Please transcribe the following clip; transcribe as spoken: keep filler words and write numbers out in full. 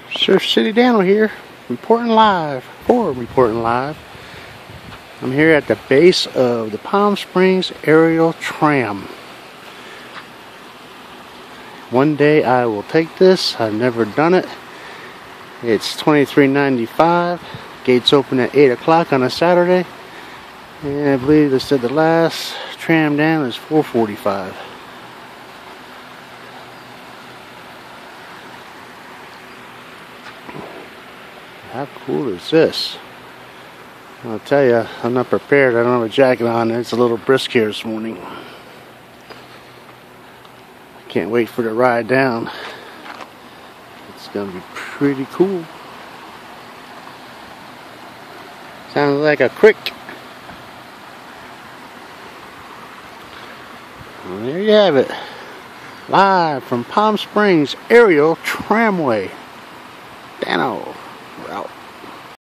Surf City Dano here, reporting live, for reporting live. I'm here at the base of the Palm Springs aerial tram. One day I will take this. I've never done it. It's twenty-three ninety-five. Gates open at eight o'clock on a Saturday. And I believe they said the last tram down is four forty-five. How cool is this? I'll tell you, I'm not prepared. I don't have a jacket on. It's a little brisk here this morning. Can't wait for the ride down. It's gonna be pretty cool. Sounds like a crick. Well, there you have it. Live from Palm Springs aerial tramway. Dano. We're out.